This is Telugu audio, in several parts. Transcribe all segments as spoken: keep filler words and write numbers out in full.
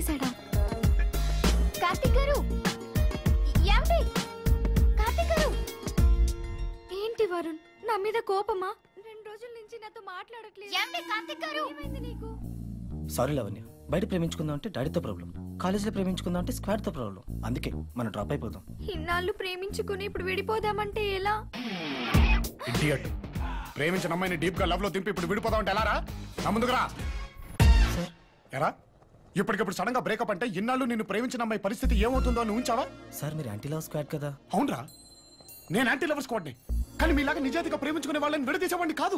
చేశాడా? కార్తిక్ గారు, ఏమండి? కార్తిక్ గారు, ఏంటి వరుణ్ నా మీద కోపమా? రెండు రోజుల నుంచి నాతో మాట్లాడట్లేదు. ఏమండి కార్తిక్ గారు, ఏమైంది నీకు? సారీ లవణ్య, బయట ప్రేమించుకుందాం అంటే డాడీతో ప్రాబ్లం, కాలేజీలో ప్రేమించుకుందాం అంటే స్క్వాడ్ తో ప్రాబ్లం. అందుకే మనం డ్రాప్ అయిపోదాం. ఇన్నాళ్ళు ప్రేమించుకుని ఇప్పుడు విడిపోదామంటే ఎలా? ఇడియట్, ప్రేమించిన అమ్మాయిని డీప్ గా లవ్ లో దింపి ఇప్పుడు విడిపోదాం అంటే ఎలా రా? నా ముందుకురా. ఎరా ఇప్పటికిప్పుడు సడన్ గా బ్రేకప్ అంటే ఇన్నాళ్ళు నిన్ను ప్రేమించిన అమ్మాయి పరిస్థితి ఏమవుతుందో అని ఉంచావా? సార్ మీరు యాంటీ లవ్ స్క్వాడ్ కదా? అవునరా, నేను యాంటీ లవర్ స్క్వాడ్ ని. కానీ మీలాగా నిజాయితీగా ప్రేమించుకునే వాళ్ళని విడదీసేవాడిని కాదు.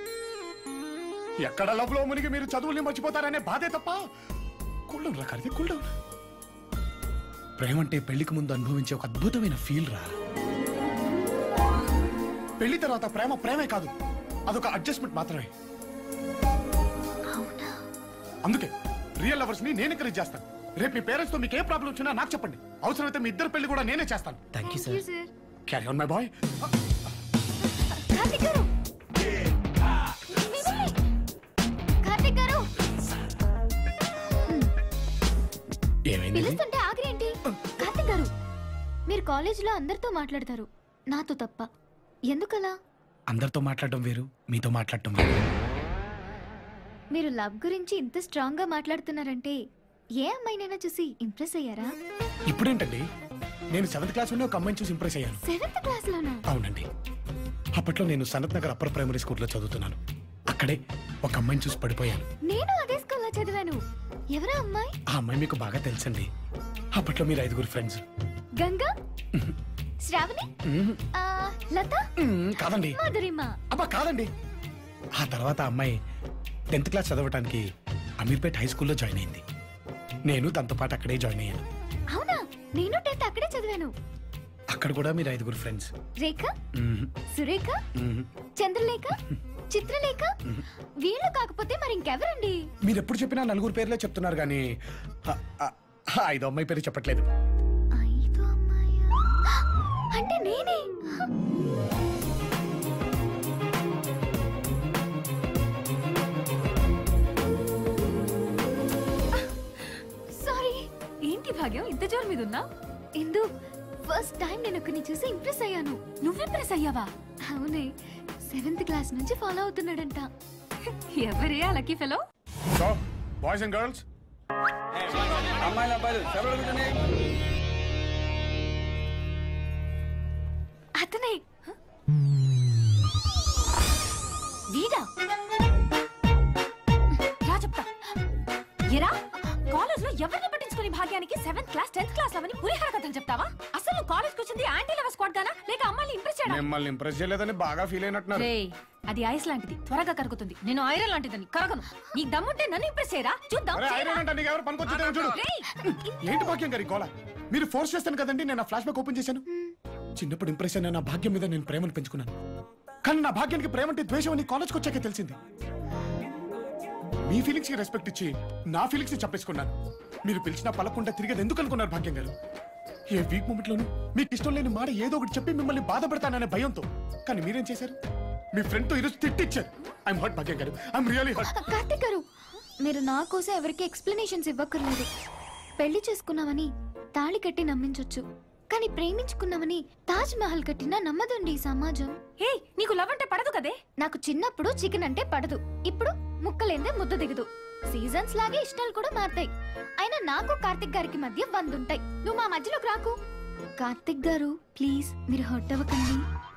ఎక్కడ లవ్ లో మునిగి మీరు చదువుల్ని మర్చిపోతారనే బాధే తప్ప. కూల్డౌన్ రా కరిది, కూల్డౌన్. ప్రేమ అంటే పెళ్లికి ముందు అనుభవించే ఒక అద్భుతమైన ఫీల్ రా. పెళ్లి తర్వాత ప్రేమ ప్రేమే కాదు, అదొక అడ్జస్ట్మెంట్ మాత్రమే. అందుకే రియల్ లవర్స్ ని నేను ఎంకరేజ్ చేస్తాను. రేపు మీ పేరెంట్స్ తో మీకు ఏ ప్రాబ్లం వచ్చినా నాకు చెప్పండి. అవసరమైతే మీ ఇద్దరు పెళ్లి కూడా నేనే చేస్తాను. Thank you sir. Carry on my boy. Karthik గారు, కార్తిక్ గారు, పిలుస్తుంటే ఆగరేంటి? కార్తిక్ గారు, మీరు కాలేజీలో అందరితో మాట్లాడతారు, నాతో తప్ప. ఎందుకలా? అందరితో మాట్లాడటం వేరు, మీతో మాట్లాడటం వేరు. మీరు లవ్ గురించి ఇంత స్ట్రాంగ్ గా మాట్లాడుతున్నారంటే ఏ అమ్మాయినైనా చూసి ఇంప్రెస్ అయ్యారా? ఇప్పుడేంటండి, నేను సెవెంత్ క్లాస్ లోనే ఒక అమ్మాయిని చూసి ఇంప్రెస్ అయ్యాను. సెవెంత్ క్లాస్ లోనా? అవునండి. అప్పట్లో నేను సనత్ నగర్ అప్పర్ ప్రైమరీ స్కూల్లో చదువుతున్నాను. అక్కడే ఒక అమ్మాయిని చూసి పడిపోయాను. నేను అదే స్కూల్లో చదివాను. ఎవరా అమ్మాయి? ఆ అమ్మాయి మీకు బాగా తెలుసండి. అప్పట్లో మీరు ఐదుగురు ఫ్రెండ్స్. గంగా, శ్రావణి, లత? కాదండి. మాధురిమ? అబ్బా కాదండి. ఆ తర్వాత ఆ అమ్మాయి టెన్త్ క్లాస్ చదవటానికి అమీర్పేట్ హై స్కూల్లో జాయిన్ అయింది. నేను తనతో పాటు అక్కడే జాయిన్ అయ్యాను. అవునా? నేను టెన్త్ అక్కడే చదివాను. అక్కడ కూడా మీరు ఐదుగురు ఫ్రెండ్స్. రేఖ, సురేఖ, చంద్రలేఖ, చిత్రలేఖ. వీళ్ళు కాకపోతే మరి ఇంకెవరండి? మీరు ఎప్పుడు చెప్పినా నలుగురు పేర్లే చెప్తున్నారు కానీ ఐదో అమ్మాయి పేరు చెప్పట్లేదు. ఐదో అమ్మాయి అంటే నేనే. సారీ. ఏంటి భాగ్యం ఇంత జోరు మీద ఉన్నా? ఇందు, ఫస్ట్ టైం నేను ఒకరిని చూసి ఇంప్రెస్ అయ్యాను. నువ్వు ఇంప్రెస్ అయ్యావా? అవునే, సెవెంత్ క్లాస్ నుంచి ఫాలో అవుతున్నాడంట. ఎవరే ఆ lucky fellow? So boys and girls, అమ్మాయిల అబ్బాయిలు సెలవులు. అతనే. వీడా? రా చెప్తా. ఎరా కాలేజ్ లో ఎవరిని పట్టించుకుని భాగ్యానికి సెవెంత్ క్లాస్ టెన్త్ క్లాస్ అవని పులిహార కథలు చెప్తావా? అసలు నువ్వు కాలేజ్ కి వచ్చింది యాంటీ లవర్ స్క్వాడ్ గానా లేక అమ్మాయిని ఇంప్రెస్ చేయడానికి? మిమ్మల్ని ఇంప్రెస్ చేయలేదని బాగా ఫీల్ అయినట్టున్నారు. అది ఐస్ లాంటిది, త్వరగా కరుగుతుంది. నేను ఐరన్ లాంటిదని కరగను. నీకు దమ్ముంటే నన్ను ఇంప్రెస్ చేయరా, చూద్దాం. ఏంటి భాగ్యం గారి గోళ? మీరు ఫోర్స్ చేస్తాను కదండి నేను ఫ్లాష్ బ్యాక్ ఓపెన్ చేశాను. చిన్నప్పుడు ఇంప్రెస్ అయిన నా భాగ్యం మీద నేను ప్రేమను పెంచుకున్నాను. కానీ నా భాగ్యానికి ప్రేమ అంటే ద్వేషం అని కాలేజ్కి వచ్చాకే తెలిసింది. మీ ఫీలింగ్స్ కి రెస్పెక్ట్ ఇచ్చి నా ఫీలింగ్స్ ని చెప్పేసుకున్నాను. మీరు పిలిచినా పలకుండా తిరిగేది ఎందుకు అనుకున్నారు భాగ్యం గారు? ఏ వీక్ మూమెంట్ లోను మీకు ఇష్టం లేని మాట ఏదో ఒకటి చెప్పి మిమ్మల్ని బాధపడతాననే భయంతో. కానీ మీరేం చేశారు? మీ ఫ్రెండ్ తో ఈరోజు తిట్టిచ్చారు. ఐఎమ్ హర్ట్ భాగ్యం గారు, ఐఎమ్ రియల్లీ హర్ట్. కార్తిక్ గారు, మీరు నా కోసం ఎవరికి ఎక్స్ప్లెనేషన్స్ ఇవ్వక్కర్లేదు. పెళ్లి చేసుకున్నామని తాళి కట్టి నమ్మించొచ్చు, కానీ ప్రేమించుకున్నామని తాజ్ మహల్ కట్టినా నమ్మదండి ఈ సమాజం. హే, నీకు లవ్ అంటే పడదు కదే? నాకు చిన్నప్పుడు చికెన్ అంటే పడదు, ఇప్పుడు ముక్కలేందే ముద్ద దిగదు. సీజన్స్ లాగే ఇష్టాలు కూడా మారుతాయి. అయినా నాకు కార్తిక్ గారికి మధ్య వందుంటాయి. నువ్వు మా మధ్యలోకి రాకు. కార్తిక్ గారు ప్లీజ్, మీరు హర్ట్ అవ్వకండి.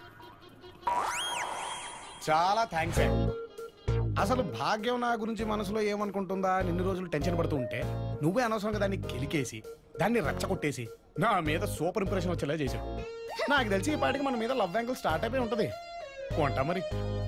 చాలా థ్యాంక్స్. అసలు భాగ్యం నా గురించి మనసులో ఏమనుకుంటుందా నిన్ను రోజులు టెన్షన్ పడుతూ ఉంటే నువ్వే అనవసరంగా దాన్ని గెలికేసి దాన్ని రచ్చగొట్టేసి నా మీద సూపర్ ఇంప్రెషన్ వచ్చేలా చేశావు. నాకు తెలిసి ఈ పాటికి మన మీద లవ్ యాంగిల్ స్టార్ట్ అయిపోయి ఉంటది. కొంటా మరి.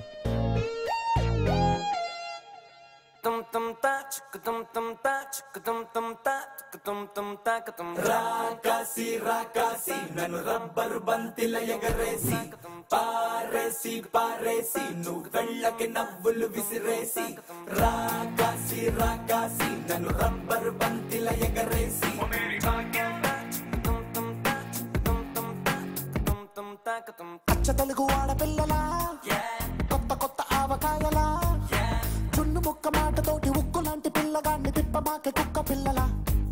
రాకాసి రాకాసి నన్ను రబ్బరు బంతిల ఎగరేసి పారేసి పారేసి నువ్వు వెళ్ళకి నవ్వులు విసిరేసి రాకాసి రాకాసి నన్ను రబ్బరు బంతిల ఎగరేసి అచ్చ తెలుగు ఆడపిల్లలా కొత్త కొత్త ఆవకాయలా చున్ను ముక్క మాటతోటి ఉక్కు లాంటి పిల్లగాన్ని తిప్పమాకే కుక్క పిల్లలా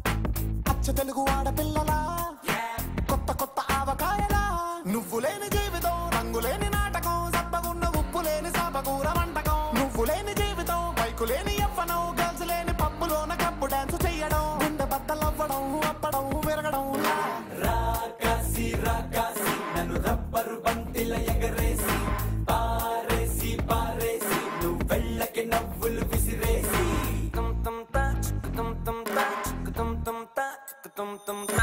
ఎగరేసి పారేసి పారేసి నువ్వు వెళ్ళకి నవ్వులు విసిరేసి tum tum ta tum tum ta tum tum ta tum tum ta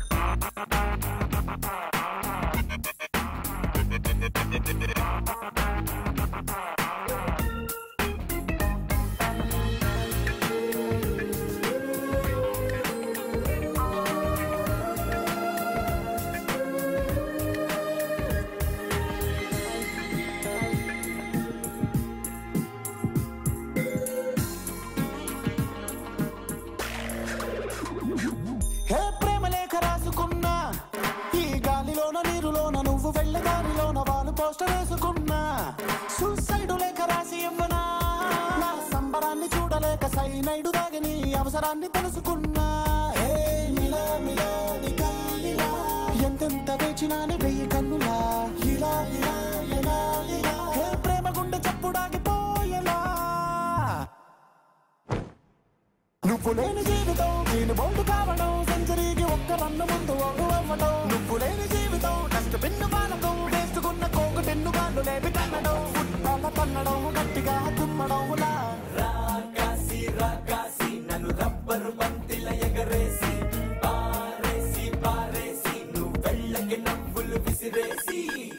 హే ప్రేమ లేఖ రాసుకున్నా ఈ గాలిలోన నీరులోన నువ్వు వెళ్ళదారిలోన వాళ్ళు పోస్టర్ వేసుకున్నా సూసైడు లేఖ రాసి ఇవ్వనా నా సంబరాన్ని చూడలేక సైనైడు దాగి నీ అవసరాన్ని తెలుసుకున్నా హే మిలా మిలా నికా ఇలా ఎంతెంత వేచినాని వెయ్యి కన్నులా ఇలా ఇలా ఇలా ఇలా హే ప్రేమ గుండె చప్పుడాగిపోయేలా నువ్వు లేని జీవితం నేను బోల్డ్ కావడం సెంచరీకి ఒక్క రన్ను ముందు ఒడు అవ్వడం నువ్వు లేని జీవితం డస్ట్ బిన్ను పాలకం వేసుకున్న కోకు టెన్ను గాళ్ళు లేపి కన్నడం ఫుట్బాల్ తన్నడం గట్టిగా తుమ్మడం లా రాకాసి రాకాసి నన్ను రబ్బరు బంతిల ఎగరేసి పారేసి పారేసి నువ్వు వెళ్ళకి నవ్వులు విసిరేసి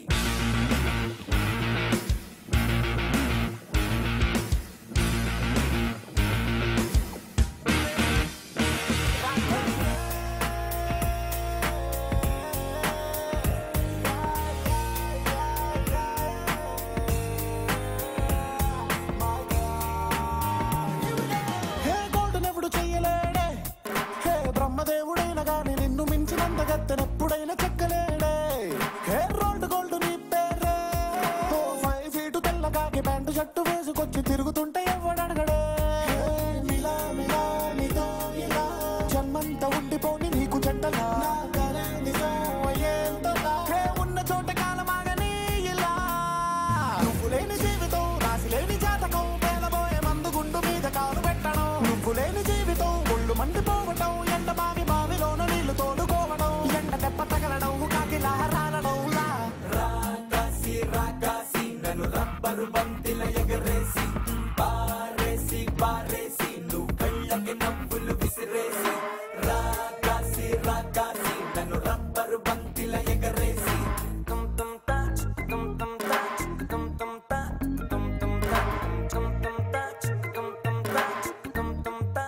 హే గోల్డ్ నెప్పుడు చెయ్యలేడే హే బ్రహ్మదేవుడైన గాని నిన్ను మించినంత గత్తెనెప్పుడైనా చెక్కలేడే హే రోల్డ్ గోల్డ్ నీ పేరే ఓ ఫైవ్ ఫీటు తెల్లగాకి ప్యాంటు షర్టు వేసుకొచ్చి తిరుగుతుంటే ఎవడడగడే హే మిలా మిలా నీతో ఇలా జన్మంతా ఉండిపోని నీకు చెడ్డలా నా కలే నిజం అయ్యేంతలా హే ఉన్న చోట కాలమాగని ఇలా నువ్వు లేని జీవితం రాసి లేని జాతకం పేలబోయే మందు గుండు మీద కాలు పెట్టడం నువ్వు లేని జీవితం ఒళ్ళు మండిపోవటం ఎండ బావి బావిలోన నీళ్లు తోడుకోవడం ఎండ దెబ్బ తగలడం కాకిలా రాలడం లా రాకాసి రాకాసి నన్ను రబ్బరు బంతిల ఎగరేసి పారేసి పారేసి నువ్వు వెళ్ళకి నవ్వులు విసిరేసి రాకాసి రాకాసి నన్ను రబ్బరు బంతిల ఎగరేసి tum tum ta tum tum ta tum tum ta tum tum ta tum tum ta tum tum ta tum tum ta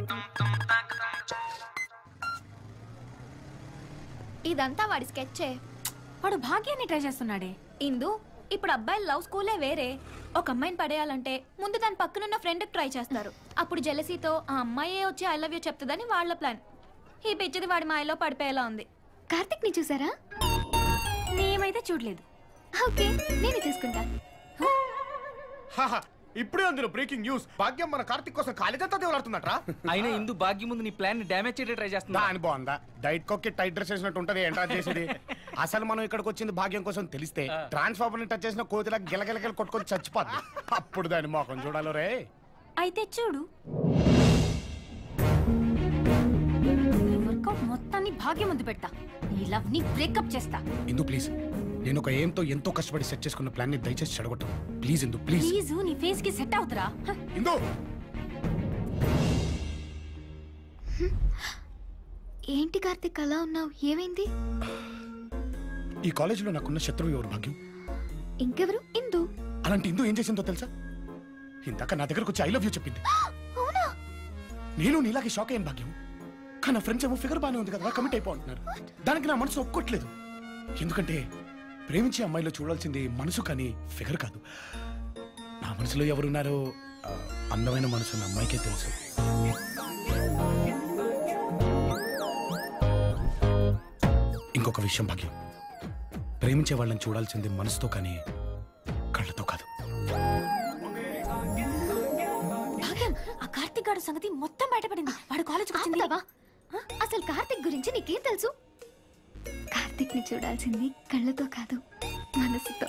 ఇదంతా వాడి స్కెచ్చే. వాడు భాగ్యాన్ని ట్రై చేస్తున్నాడే. ఇందు ఇప్పుడు అబ్బాయిల లవ్ స్కూలే వేరే. ఒక అమ్మాయిని పడేయాలంటే ముందు దాని పక్కనున్న ఫ్రెండ్కి ట్రై చేస్తారు. అప్పుడు జెలసీతో ఆ అమ్మాయే వచ్చి ఐ లవ్ యూ చెప్తుందని వాళ్ళ ప్లాన్. ఈ పిచ్చిది వాడి మాయలో పడిపోయేలా ఉంది. కార్తిక్ ని చూసారా? నేమైతే చూడలేదు. ఓకే, నేను తీసుకుంటా. ఇప్పుడే అందులో బ్రేకింగ్ న్యూస్. భాగ్యం మన కార్తిక్ కోసం కాలేజంతా దేవులాడుతున్నట్రా. అయినా ఇందు భాగ్యం ముందు నీ ప్లాన్ ని డ్యామేజ్ చేయడం ట్రై చేస్తున్నా. దాని బాగుందా? డైట్ కొక్కి టైట్ డ్రెస్ వేసినట్టు ఉంటది ఎంట్రా చేసేది. అసలు మనం ఇక్కడికి వచ్చింది భాగ్యం కోసం తెలిస్తే ట్రాన్స్ఫార్మర్ ని టచ్ చేసిన కోతిలా గిలగిలగిల కొట్టుకొని చచ్చిపోద్ది. అప్పుడు దాని మోకం చూడాలో రే. అయితే చూడు, వర్కౌట్ మొత్తాన్ని భాగ్యం ముందు పెడతా. నీ లవ్ ని బ్రేకప్ చేస్తా. ఇందు ప్లీజ్, నేను ఒక ఏంతో ఎంతో కష్టపడి సెట్ చేసుకున్న ప్లాన్ ని దయచేసి చెడగొట్టు ప్లీజ్. ఇందు ప్లీజ్. ప్లీజ్ నీ ఫేస్ కి సెట్ అవుతురా. ఇందు ఏంటి కార్తిక్ అలా ఉన్నావు? ఏమైంది? ఈ కాలేజీలో నాకున్న శత్రువు ఎవరు భాగ్యం? ఇంకెవరు? ఇందు. అలాంటి ఇందు ఏం చేసిందో తెలుసా? ఇందాక నా దగ్గరకు వచ్చి ఐ లవ్ యూ చెప్పింది. అవునా? నేను నీలాగే షాక్ అయ్యాను భాగ్యం. కానీ నా ఫ్రెండ్స్ ఏమో ఫిగర్ బాగానే ఉంది కదా కమిట్ అయిపోతున్నారు. దానికి నా మనసు ఒప్పుకోట్లేదు. ఎందుకంటే ప్రేమించే అమ్మాయిలో చూడాల్సింది మనసు కానీ ఫిగర్ కాదు. నా మనసులో ఎవరున్నారో ఆ, అందమైన మనసు నా అమ్మాయికే తెలుసు. ఇంకొక విషయం భాగ్యం, ప్రేమించే వాళ్ళని చూడాల్సింది మనసుతో కానీ కళ్ళతో కాదు. భాగ్యం, ఆ కార్తిక్ గాడు సంగతి మొత్తం బయటపడింది. వాడు కాలేజ్కి వచ్చింది. ఆపుతావా? అసలు కార్తిక్ గురించి నీకేం తెలుసు? కార్తిక్ ని చూడాల్సింది కళ్ళతో కాదు, మనసుతో.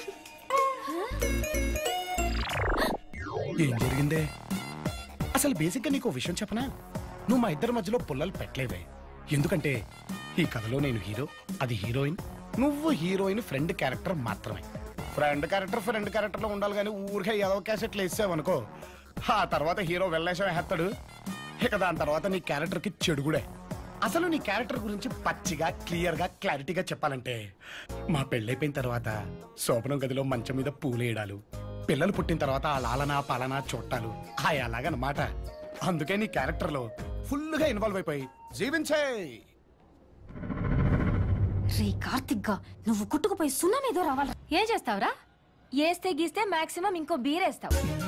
ఏం జరిగిందే? అసలు బేసిక్ గా నీకు విషయం చెప్పనా? నువ్వు మా ఇద్దరి మధ్యలో పుల్లలు పెట్టలేవే. ఎందుకంటే ఈ కథలో నేను హీరో, అది హీరోయిన్, నువ్వు హీరోయిన్ ఫ్రెండ్ క్యారెక్టర్ మాత్రమే. ఫ్రెండ్ క్యారెక్టర్ ఫ్రెండ్ క్యారెక్టర్ లో ఉండాలి కానీ ఊరికే ఏదో క్యాసెట్లు వేసావనుకో ఆ తర్వాత హీరో వెళ్ళేసాం వేస్తాడు. ఇక దాని తర్వాత నీ క్యారెక్టర్ కి చెడుగుడే. అసలు నీ క్యారెక్టర్ గురించి పచ్చిగా క్లియర్ గా క్లారిటీగా చెప్పాలంటే మా పెళ్ళైపోయిన తర్వాత శోభనం గదిలో మంచం మీద పూలేయడాలు, పిల్లలు పుట్టిన తర్వాత ఆ లాలనా పాలనా చూట్టాలు అలాగనమాట. అందుకే నీ క్యారెక్టర్ లో ఫుల్ గా ఇన్వాల్వ్ అయిపోయి జీవించే. రే కార్తిక్ గా నువ్వు కుట్టుకుపోయి సున్నం ఏదో రావాలి. ఏం చేస్తావురా? ఏస్తే గీస్తే మాక్సిమం ఇంకో బీరేస్తావు.